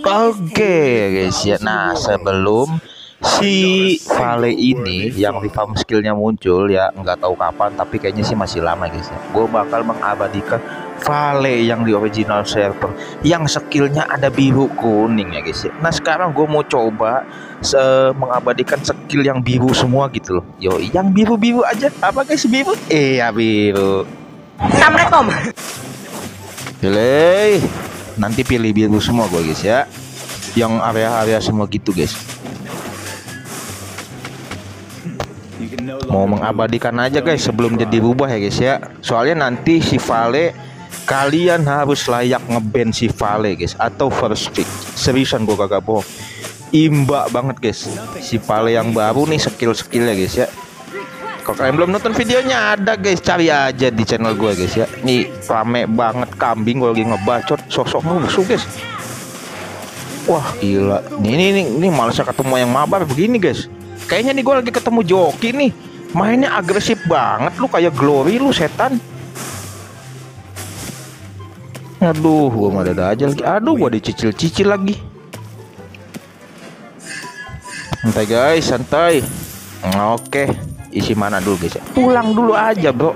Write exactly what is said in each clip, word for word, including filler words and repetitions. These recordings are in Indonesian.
Oke guys ya, nah sebelum si Vale ini yang refarm skillnya muncul ya, nggak tahu kapan tapi kayaknya sih masih lama guys ya, gue bakal mengabadikan Vale yang di original server yang skillnya ada biru kuning ya guys ya. Nah sekarang gue mau coba mengabadikan skill yang biru semua gitu loh. Yo, yang biru-biru aja. Apa guys, biru? Eh ya biru. Assalamualaikum. Pilih, nanti pilih biru semua gue guys ya, yang area-area semua gitu guys. Mau mengabadikan aja guys sebelum jadi dirubah ya guys ya, soalnya nanti si Vale kalian harus layak ngeban si Vale guys, atau first pick. Seriusan gue kagak bohong, imba banget guys si Vale yang baru nih skill-skillnya guys ya. Kalau kalian belum nonton videonya ada guys, cari aja di channel gue guys ya. Nih rame banget kambing gue lagi ngebacot sosok musuh guys. Wah gila, nih nih nih, nih malasnya ketemu yang mabar begini guys. Kayaknya nih gue lagi ketemu joki nih, mainnya agresif banget lu, kayak Glory lu setan. Aduh gue mau dada aja lagi, aduh gue dicicil-cicil lagi. Santai guys, santai. Oke, isi mana dulu guys ya, pulang dulu aja bro.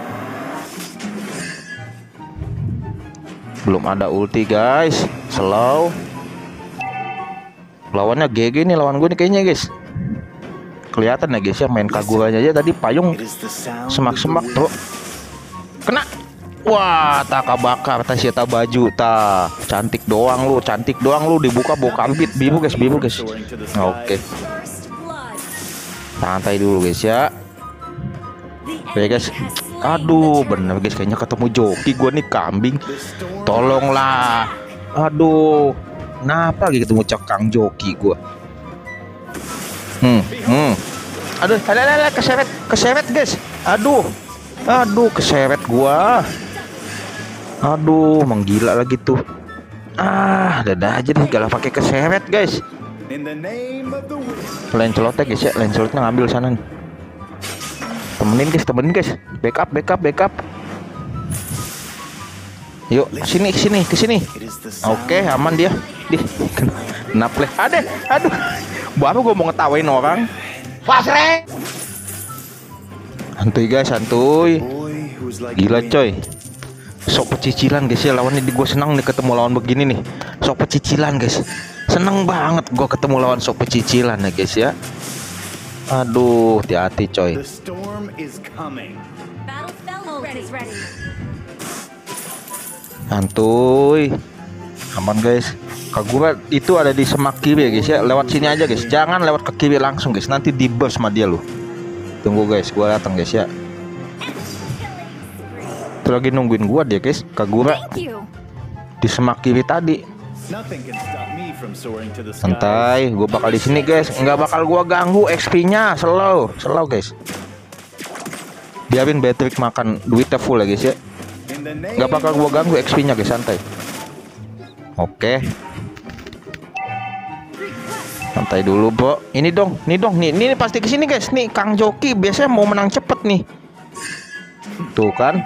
Belum ada ulti guys, slow. Lawannya G G nih, lawan gue nih kayaknya guys. Kelihatan ya guys ya, main Kaguranya aja tadi payung semak-semak bro. Kena. Wah tak bakar tas ya, baju ta cantik doang lu, cantik doang lu, dibuka bokar bit biru guys, biru guys. Oke, santai dulu guys ya. Oke guys, aduh bener guys, kayaknya ketemu joki gua nih kambing. Tolonglah, aduh kenapa lagi ketemu cekang joki gua. Hmm, hmm. Aduh, ada ada keseret, keseret guys. Aduh, aduh keseret gua. Aduh, menggila lagi tuh. Ah, dadah aja deh, gak pakai keseret guys. Lain celotnya guys ya, lain celotnya ngambil sana nih. Temenin guys, temenin guys. Backup, backup, backup. Yuk, sini, sini, ke sini. Oke, aman dia. Dih, kena play. Ada, aduh. Baru gue mau ngetawain orang. Pasre. Santuy guys, santuy. Gila coy. Sok pecicilan guys ya, lawannya di gue senang nih ketemu lawan begini nih. Sok pecicilan guys. Seneng banget gue ketemu lawan sok pecicilan ya guys ya. Aduh, hati-hati coy. Santuy. Aman guys. Kagura itu ada di semak kiri ya guys ya. Lewat sini aja guys. Jangan lewat ke kiri langsung guys. Nanti di burst sama dia lu. Tunggu guys, gua datang guys ya. Itu lagi nungguin gua dia guys. Kagura di semak kiri tadi. Santai, gua bakal di sini guys. Nggak bakal gua ganggu X P-nya. Slow, slow guys. Biarin Beatrix makan duitnya full ya guys ya. Nggak bakal gua ganggu X P-nya guys, santai. Oke. Santai dulu bro. Ini dong, ini dong, nih, ini pasti kesini guys. Nih Kang Joki biasanya mau menang cepet nih. Tuh kan.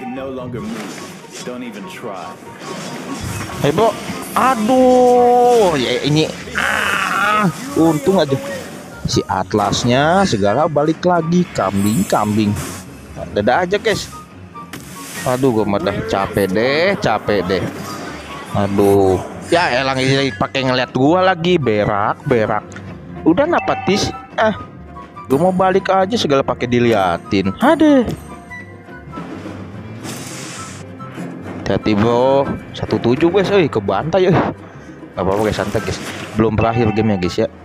Hei bro. Aduh, ya ini. Ah, untung aja. Si Atlasnya segala balik lagi, kambing-kambing. Dadah aja guys. Aduh, gue madah capek deh, capek deh. Aduh. Ya elang ini pakai ngeliat gua lagi, berak berak. Udah napatis, ah, gua mau balik aja segala pakai diliatin. Aduh. Hati bro, satu tujuh guys, eh kebantai ya. Gak apa-apa guys, santai guys. Belum berakhir game ya guys ya.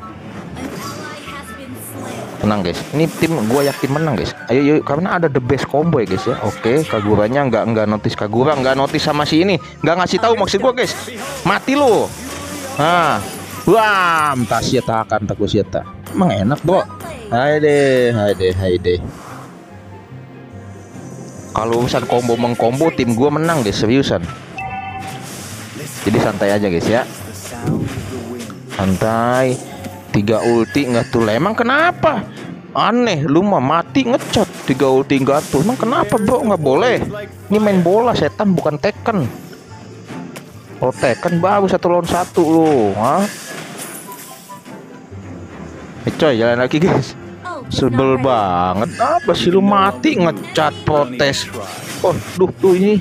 Tenang guys, ini tim gua yakin menang guys. Ayo yuk, karena ada the best combo ya guys ya. Oke, Kaguranya nggak nggak notice, Kagura nggak notice sama si ini, nggak ngasih tahu maksud gua guys. Mati lu. Nah, wah, tasiata akan tak gua siata. Emang enak bro. Hai deh, hai deh, hai deh. Kalau urusan combo mengkombo tim gua menang guys, seriusan. Jadi santai aja guys ya. Santai. Tiga ulti nggak tuh, emang kenapa? Aneh, lu mah mati ngecot. Tiga ulti nggak tuh, emang kenapa bro? Nggak boleh. Ini main bola setan, bukan Tekken. Oh Tekken baru satu lawan satu loh, hah? Eh coy, jalan lagi guys. Sebel banget, apa sih lu mati ngecat protes. Oh, duh, duh ini.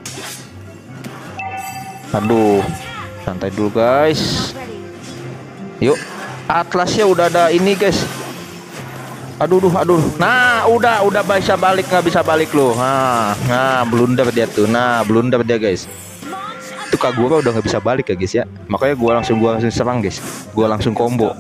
Aduh, santai dulu guys. Yuk, Atlasnya udah ada ini guys. Aduh, duh, aduh. Nah, udah, udah bisa balik, nggak bisa balik loh. Nah, nah, blunder dia tuh. Nah, blunder dia guys. Itu Kagura udah nggak bisa balik ya guys ya. Makanya gua langsung gua langsung serang guys. Gua langsung combo.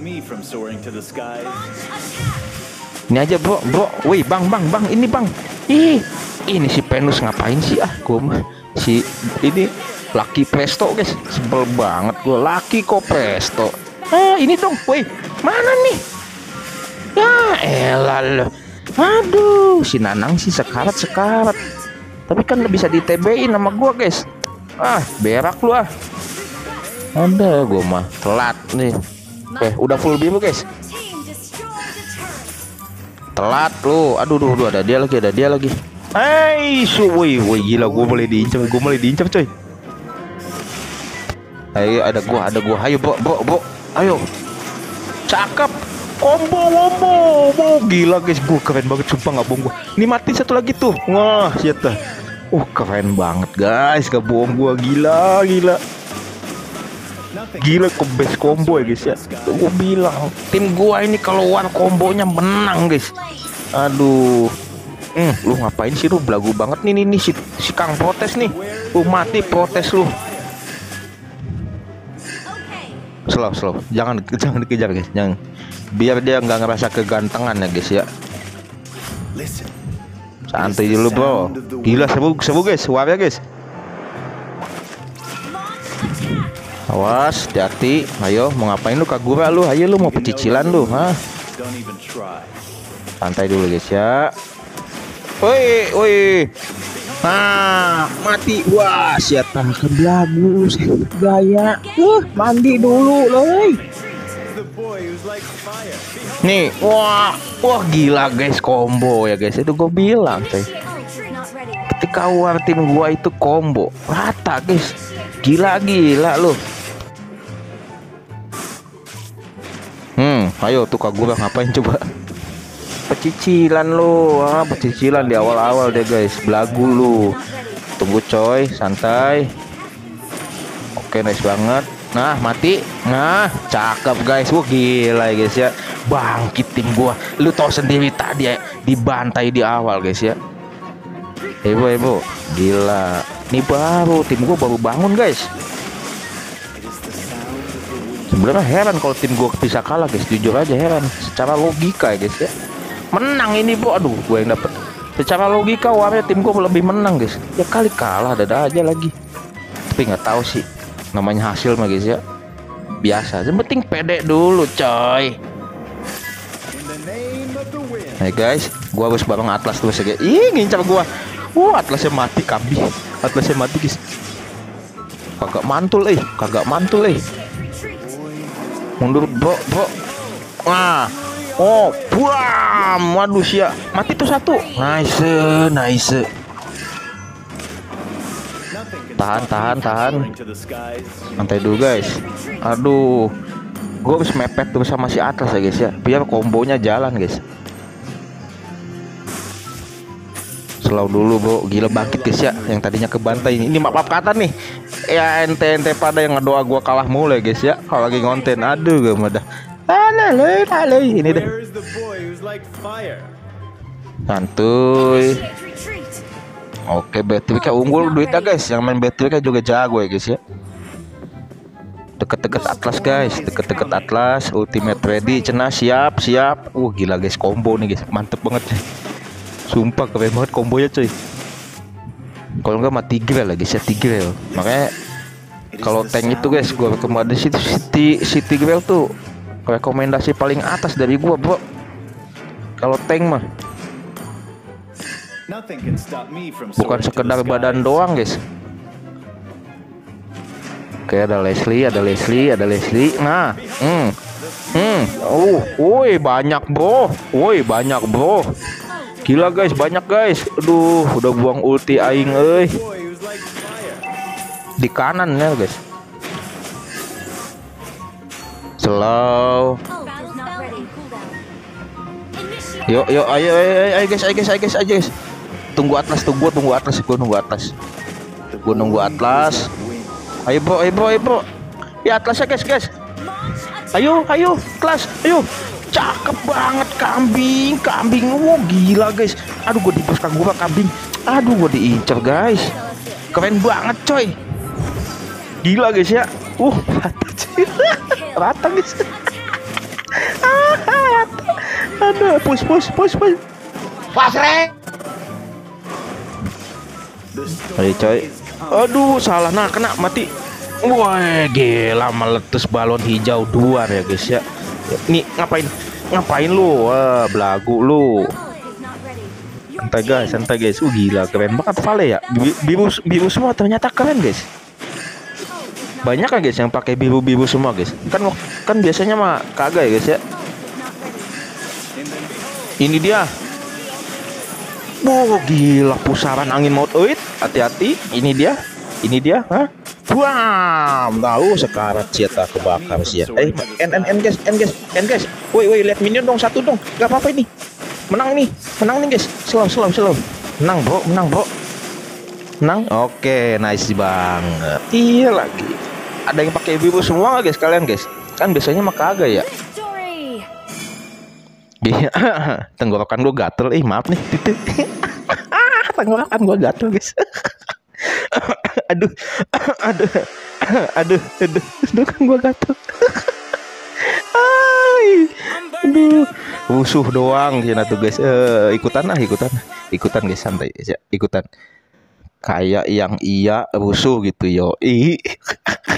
Ini aja bro, bro. Wih, bang, bang, bang. Ini bang. Ih, ini si Venus ngapain sih ah? Gua mah si ini Lucky Presto guys. Sebel banget gua. Lucky kok Presto. Ah, ini dong. Wih, mana nih? Ya elah loh. Aduh, si Nanang sih sekarat-sekarat. Tapi kan bisa di T B-in sama gua guys. Ah, berak lu ah. Ada gua mah telat nih. Eh, udah full biru guys. Telat lu. Aduh, duh, duh, ada dia lagi, ada dia lagi. Hei, woi, woi gila gua boleh diincar, gua boleh diincar coy. Ayo, ada gua, ada gua. Ayo, bro, bro, bro. Ayo. Cakep. Combo, combo, oh, gila guys, gua keren banget, sumpah nggak bohong gua. Ini mati satu lagi tuh, wah, siapa? Uh, keren banget guys, gak bohong gua, gila, gila, gila, ke best combo ya guys ya. Gua bilang, tim gua ini keluar kombonya menang guys. Aduh, hmm, lu ngapain sih lu, belagu banget nih, nih, nih si, si Kang protes nih, lu mati protes lu. Slow, slow, jangan, jangan dikejar guys, jangan. Biar dia nggak ngerasa kegantengan ya guys ya. Santai dulu bro. Gila sebu sebu guys, warnya guys. Awas, hati-hati. Ayo, mau ngapain lu Kagura lu? Ayo lu mau pecicilan lu, hah? Santai dulu guys ya. Woi, woi. Nah, mati. Wah, siapa kebelagu gaya. Uh, mandi dulu loh. Nih, wah, wah gila guys, combo ya guys. Itu gue bilang, coy. Ketika war tim gua itu combo rata guys, gila gila loh. Hmm, ayo tuh Kagura ngapain coba? Pecicilan lo, ah, pecicilan di awal-awal deh guys, belagu lu. Tunggu coy, santai. Oke, nice banget. Nah, mati. Nah, cakep guys. Wah, gila guys ya. Bangkit tim gua. Lu tahu sendiri tadi ya, dibantai di awal guys ya. Hebo, hebo. Gila. Ini baru tim gua baru bangun guys. Sebenarnya heran kalau tim gua bisa kalah guys. Jujur aja heran. Secara logika ya guys ya. Menang ini, Bu. Aduh, gua yang dapet. Secara logika warnanya tim gua lebih menang guys. Ya kali kalah dada aja lagi. Tapi nggak tahu sih. Namanya hasil mah guys ya, biasa. Yang penting pede dulu coy. Hey guys, gua harus bareng Atlas terus ya guys. Ih, ngincar gua. Wah, Atlasnya mati, kambing. Atlasnya mati guys. Kagak mantul eh, kagak mantul eh. Mundur bro, bro. Wah, oh, buam. Waduh sia, mati tuh satu. Nice, nice. Tahan, tahan, tahan. Santai dulu guys. Aduh, gue harus mepet terus sama si Atlas ya guys ya, biar kombonya jalan guys. Slow dulu bro, gila bangkit guys ya. Yang tadinya kebantai ini, ini maaf kata nih. Ya ente-ente pada yang ngedoa gue kalah mulu ya guys ya. Kalau lagi ngonten, aduh gue mah dah. Ini deh. Santuy. Oke, Beatrix unggul duitnya guys. Yang main Beatrix juga jago ya guys ya. Deket-deket Atlas guys, deket-deket Atlas. Ultimate ready, cenah siap, siap. Uh, gila guys, combo nih guys, mantep banget. Sumpah keren banget kombonya coy. Kalau enggak mati Tigreal lagi, ya Tigreal. Makanya kalau tank itu guys, gua rekomendasi itu si, si Tigreal tuh rekomendasi paling atas dari gua bro. Kalau tank mah bukan sekedar badan doang guys. Oke, ada Leslie, ada Leslie, ada Leslie. Nah, hmm, hmm, oh, woi banyak bro, woi banyak bro. Gila guys, banyak guys. Aduh, udah buang ulti aing euy. Di kanan ya guys. Slow. Yuk, yuk, ayo, ayo, ayo guys, ayo guys, ayo guys, ayo guys. Tunggu Atlas, tunggu, tunggu Atlas, gue nunggu Atlas. Gue nunggu Atlas. Ayo bro, ayo bro, ayo bro. Ya Atlas ya guys, guys. Ayo, ayo, Atlas, ayo. Cakep banget kambing, kambing. Wow, gila guys. Aduh, gue diboskan gue kambing. Aduh, gue diincar guys. Keren banget coy. Gila guys ya. Uh, rata cuy. Rata guys. Aduh, push, push, push, push. Pasreng. Ayo coy. Aduh, salah. Nah, kena mati. Wah, gila, meletus balon hijau dua ya guys ya. Nih, ngapain? Ngapain lu? Wah, belagu lu. Santai guys, santai guys. Uh, gila, keren banget Vale ya. Biru biru semua ternyata keren guys. Banyak kan guys yang pakai biru-biru semua guys. Kan kan biasanya mah kagak ya guys ya. Ini dia. Wow, gila, pusaran angin maut. Uit, hati-hati. Ini dia. Ini dia, hah? Bam, tahu sekarat sieta kebakar sih ya. Eh, en en en guys, en guys, en guys. Woi, woi, lihat minion dong, satu dong. Gak apa-apa ini. Menang nih, menang nih guys. Slow, slow, slow. Menang bro, menang bro. Menang. Oke, nice banget. Iya lagi. Ada yang pakai biru semua gak guys kalian guys? Kan biasanya mah kagak ya. Tenggorokan gue gatel. Eh, maaf nih, titik. Tenggorokan gue gatel guys. Aduh, aduh, aduh, aduh, aduh, kan gua gatel. Ay, aduh, musuh doang sih tuh guys. Eh, ikutan lah, ikutan, ikutan guys, santai aja, ikutan. Kayak yang iya rusuh gitu yo. Ih.